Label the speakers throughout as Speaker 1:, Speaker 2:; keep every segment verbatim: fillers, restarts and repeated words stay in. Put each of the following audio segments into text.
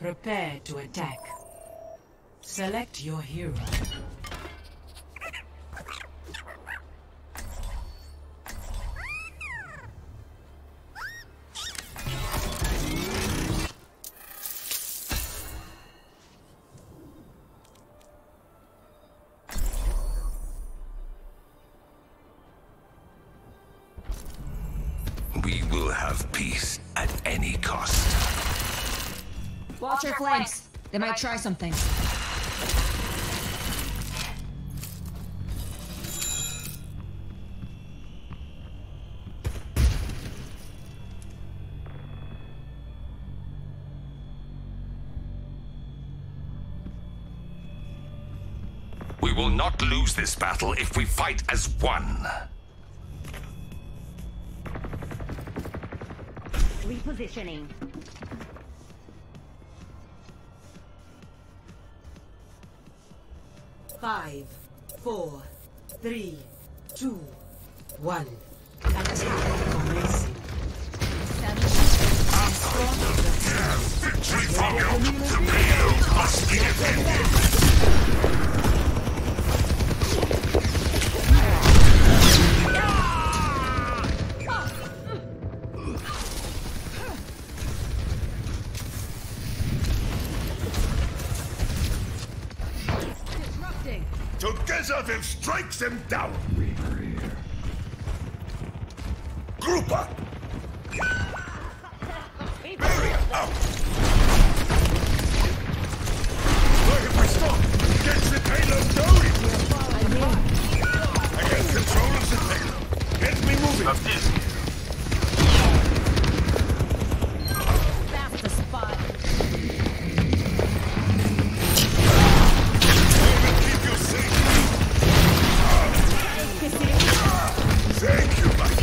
Speaker 1: Prepare to attack. Select your hero.
Speaker 2: We will have peace at any cost.
Speaker 3: Watch your flanks. They might try something.
Speaker 2: We will not lose this battle if we fight as one.
Speaker 4: Repositioning.
Speaker 1: Five, four, three, two, one. Attack commencing.
Speaker 2: Victory from you! Tomato must be defended! Together then strike them down! Group up! Barrier out! Where have we stopped? Get the payload going! I get control of the payload. Get me moving! Up this.
Speaker 3: That's the spot.
Speaker 2: Thank you, my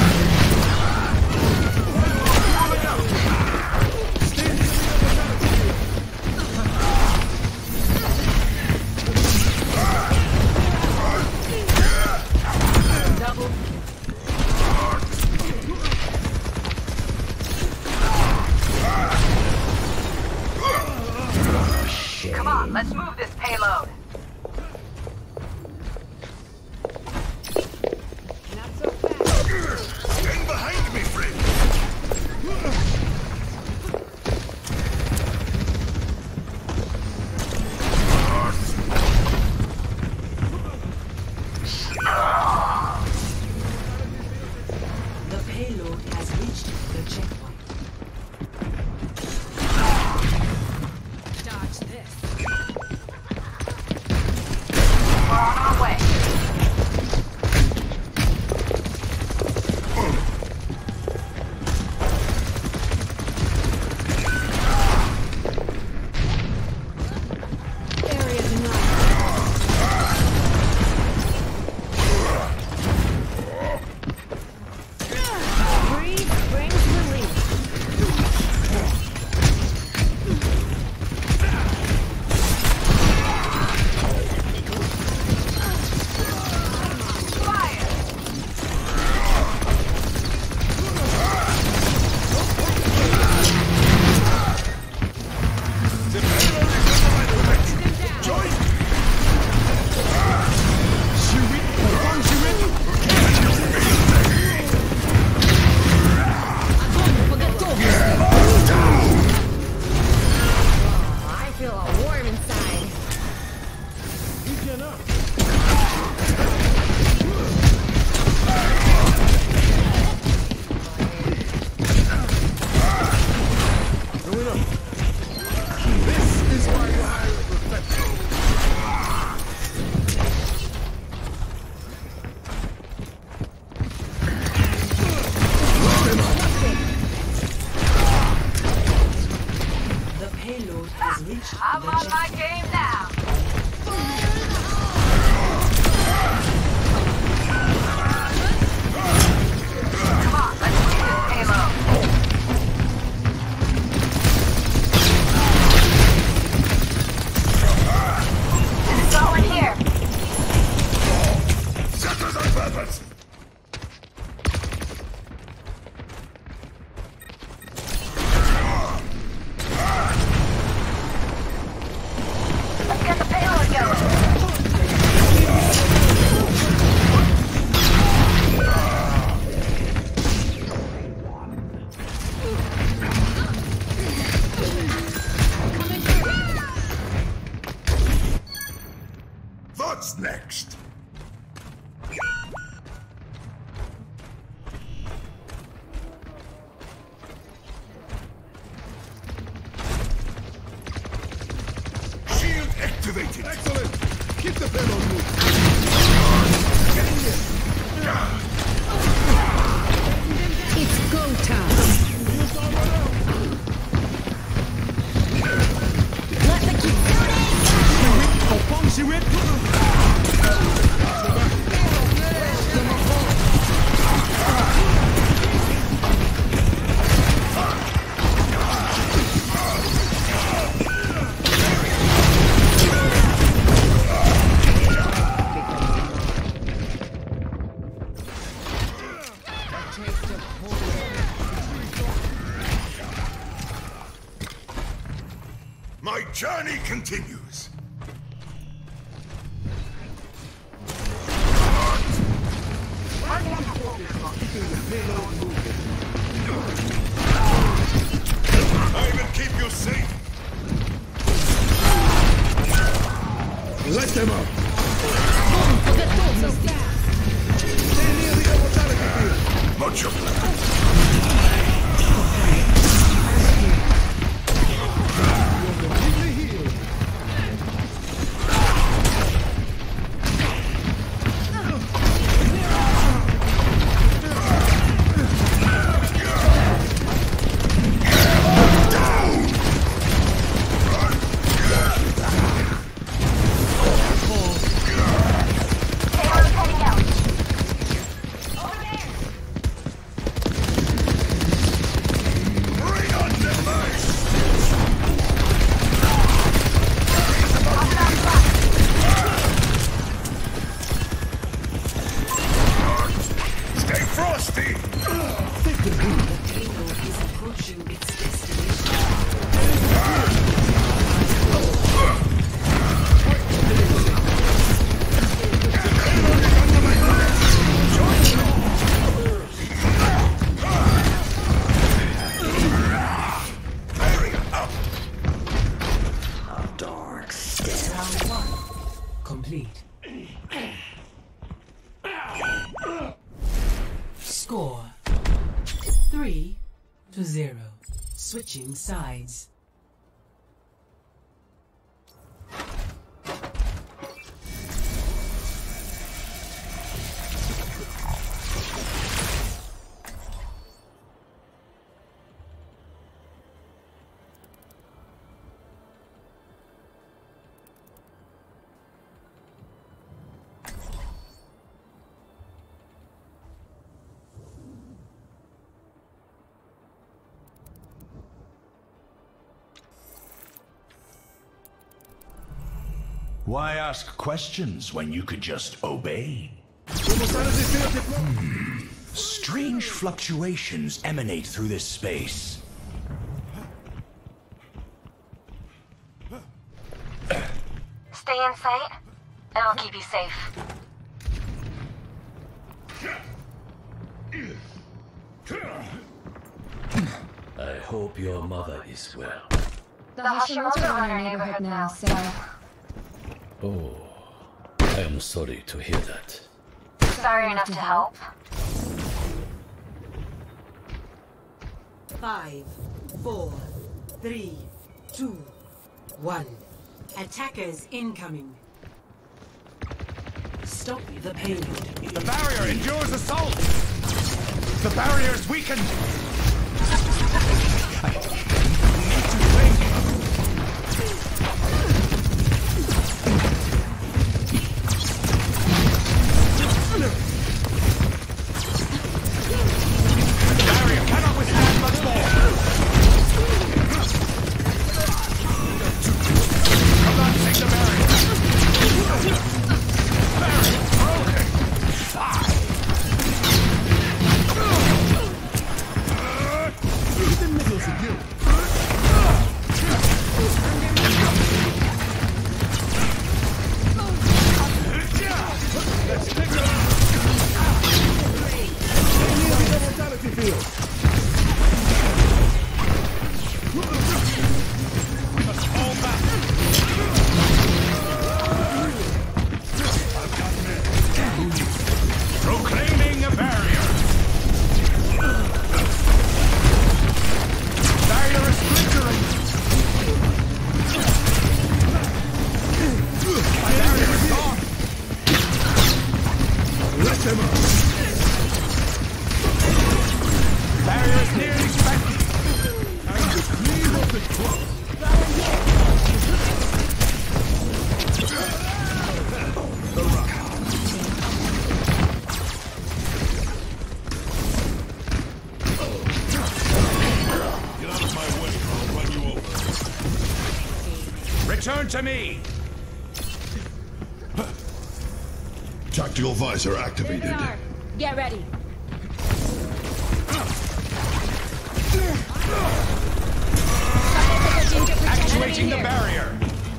Speaker 5: Come on, let's move this payload.
Speaker 2: Stand behind me, friend!
Speaker 1: The payload has reached the checkpoint.
Speaker 3: Dodge this.
Speaker 5: We're on our way.
Speaker 4: Breathe brings relief.
Speaker 2: activated.
Speaker 4: Excellent! Keep the payload moving. Get in here.
Speaker 3: It's go time.
Speaker 4: Use all one out.
Speaker 3: Let the kid do it.
Speaker 4: Oh, Pong, she went.
Speaker 2: My journey continues. I will keep you safe.
Speaker 4: Let them up.
Speaker 2: Much obliged.
Speaker 1: Complete. Score three to zero. Switching sides.
Speaker 6: Why ask questions when you could just obey? Hmm. Strange fluctuations emanate through this space.
Speaker 5: Stay in sight, and I'll keep you safe.
Speaker 7: I hope your mother is well.
Speaker 3: The Hashimoto are in our neighborhood now, so...
Speaker 7: Oh, I am sorry to hear that.
Speaker 5: Sorry enough to help.
Speaker 1: Five, four, three, two, one. Attackers incoming. Stop the payload.
Speaker 2: The barrier endures assault! The barrier is weakened! I need to think! The barrier cannot withstand much more! Collapsing the barrier! Barrier broken!
Speaker 4: Keep the middle secure.
Speaker 2: to me!
Speaker 4: Tactical visor activated.
Speaker 3: There they are. Get ready.
Speaker 2: Actuating the barrier!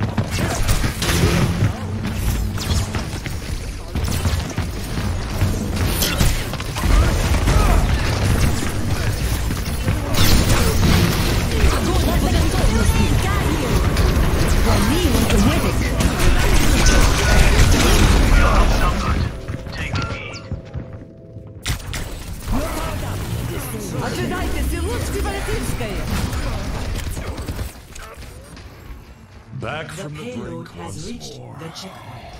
Speaker 2: Back
Speaker 1: The
Speaker 2: from the
Speaker 1: payload
Speaker 2: brink
Speaker 1: has
Speaker 2: once
Speaker 1: reached
Speaker 2: more.
Speaker 1: the checkpoint.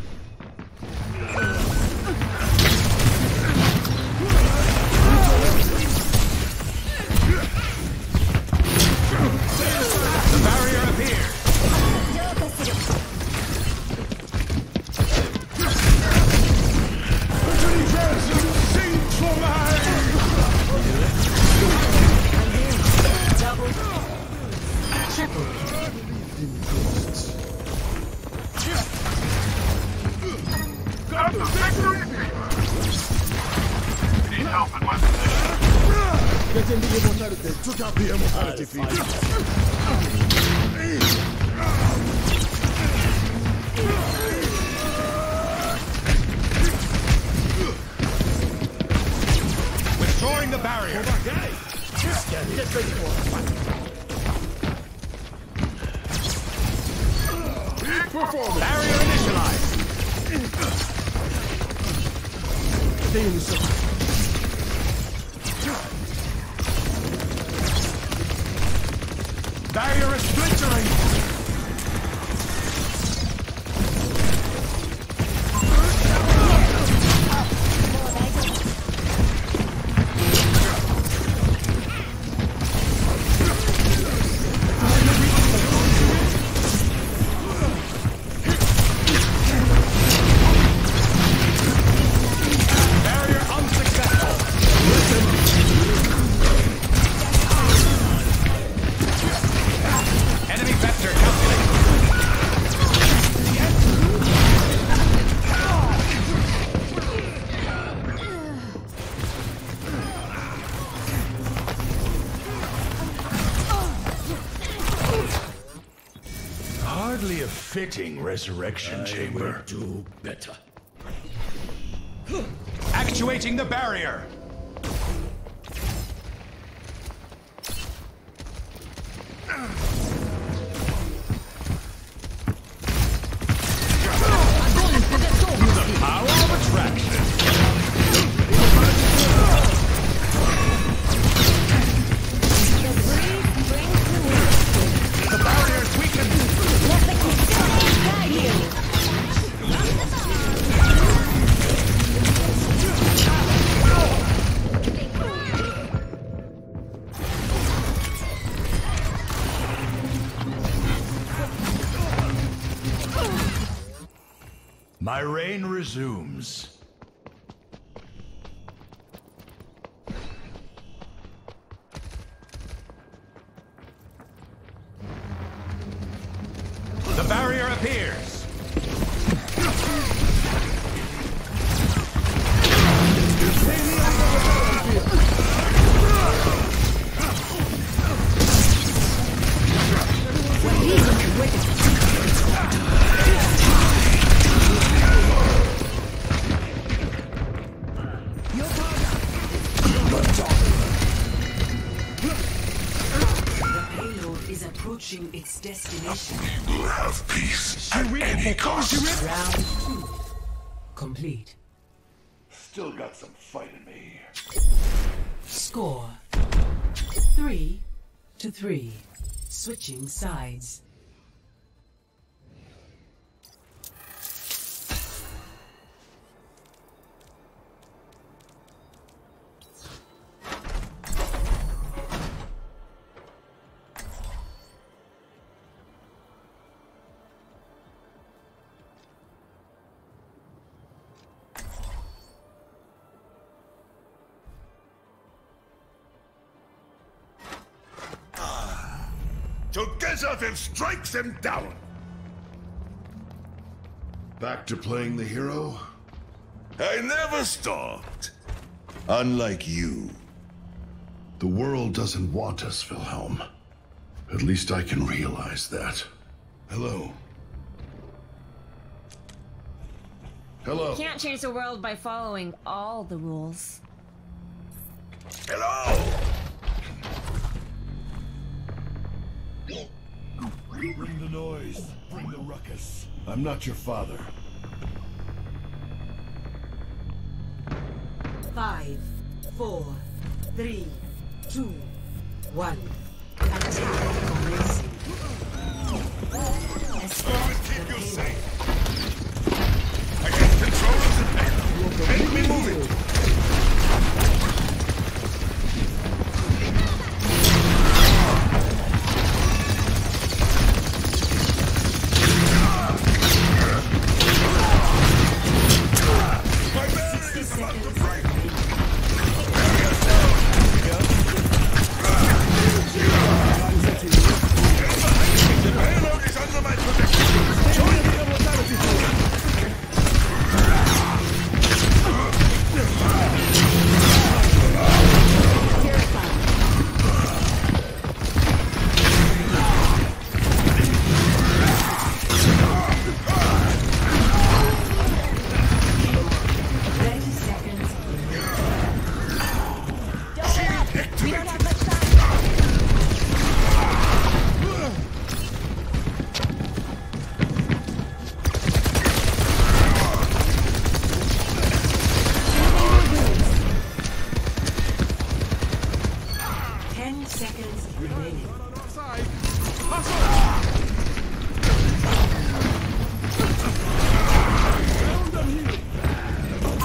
Speaker 2: The barrier appears! Sing for my... Need help in my position.
Speaker 4: Getting the immortality. Took out the immortality feed.
Speaker 2: Withdrawing the barrier!
Speaker 4: Performance.
Speaker 2: Barrier initialized!
Speaker 4: Stay in the circle.
Speaker 2: Barrier is splintering! Barrier unsuccessful! Enemy vector calculated.
Speaker 6: Hardly a fitting resurrection chamber.
Speaker 7: Do better.
Speaker 2: Actuating the barrier. The power of attraction. The barrier's weakened.
Speaker 6: My reign resumes.
Speaker 2: The barrier appears.
Speaker 1: The payload is approaching its destination.
Speaker 6: We'll have peace at any cost.
Speaker 1: Round two. Complete.
Speaker 6: Still got some fight in me.
Speaker 1: Score. Three to three. Switching sides.
Speaker 2: Together then strike them down! Back to playing the hero? I never stopped. Unlike you. The world doesn't want us, Wilhelm. At least I can realize that. Hello. Hello.
Speaker 3: Can't change the world by following all the rules.
Speaker 2: Hello!
Speaker 4: Bring the noise. Bring the ruckus. I'm not your father.
Speaker 1: Five, four, three, two, one. Attack commencing. Escort
Speaker 2: Keep
Speaker 1: the
Speaker 2: you
Speaker 1: payload.
Speaker 2: safe. I get control of the payload. Let me move it. My barrier is about to break. Barrier's down. The payload is under my protection. Join me.
Speaker 1: thirty seconds.
Speaker 3: We don't have much time.
Speaker 1: Ten seconds remaining.
Speaker 4: Outside. Hustle! Found them here.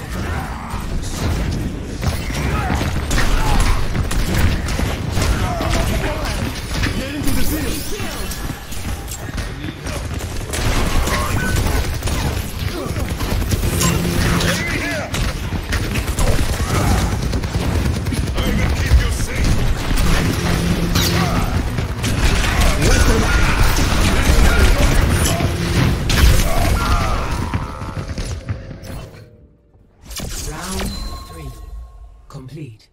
Speaker 4: Get into the field.
Speaker 2: Enemy here! I will keep you safe.
Speaker 1: Round three. Complete.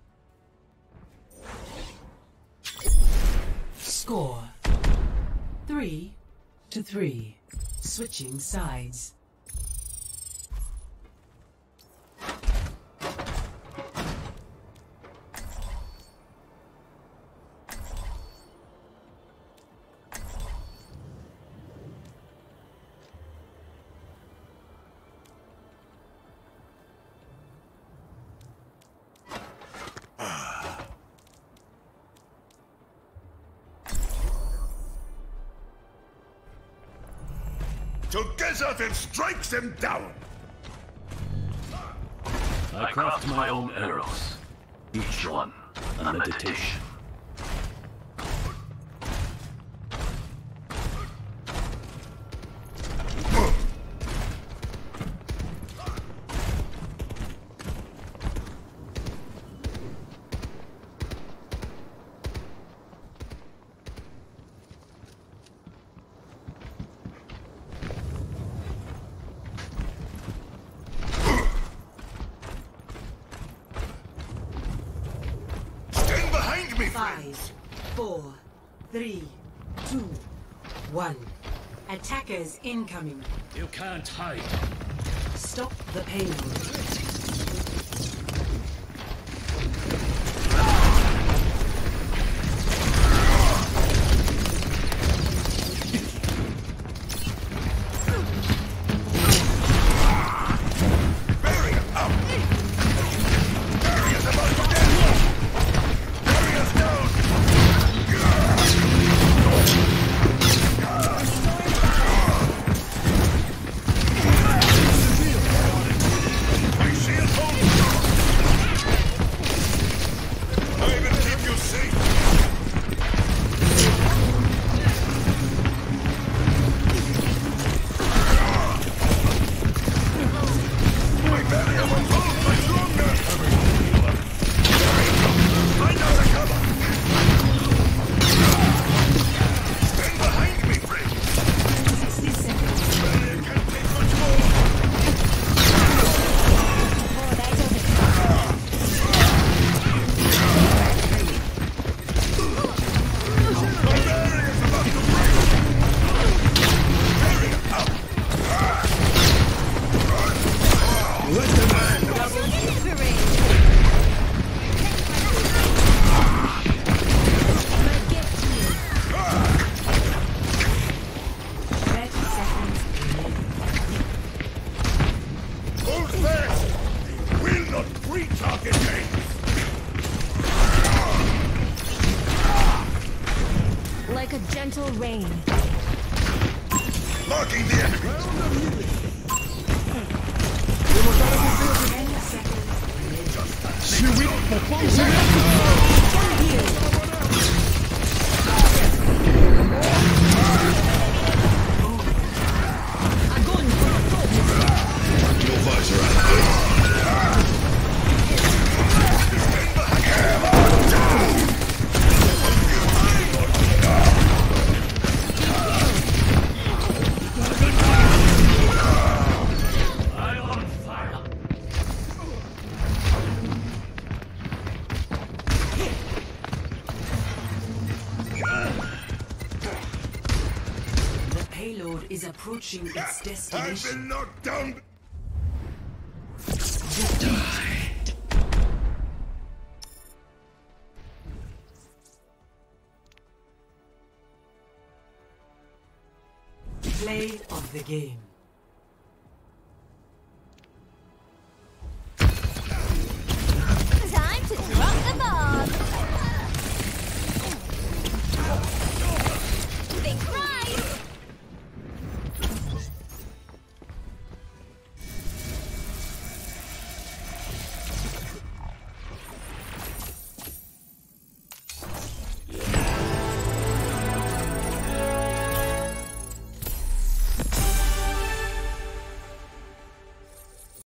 Speaker 1: Score. Three to three. Switching sides.
Speaker 2: Together then strike them down!
Speaker 7: I craft my own arrows, each one a meditation.
Speaker 2: Stand behind me,
Speaker 1: Five,
Speaker 2: friends!
Speaker 1: four, three, two, one. Attackers incoming.
Speaker 7: You can't hide.
Speaker 1: Stop the payload.
Speaker 2: Barrier up! Barrier's about to down! Barrier's down!
Speaker 3: Gentle rain.
Speaker 2: Marking the enemy. Your visor out.
Speaker 1: The payload is approaching its
Speaker 2: I've
Speaker 1: destination.
Speaker 2: been knocked down.
Speaker 1: Play of the game.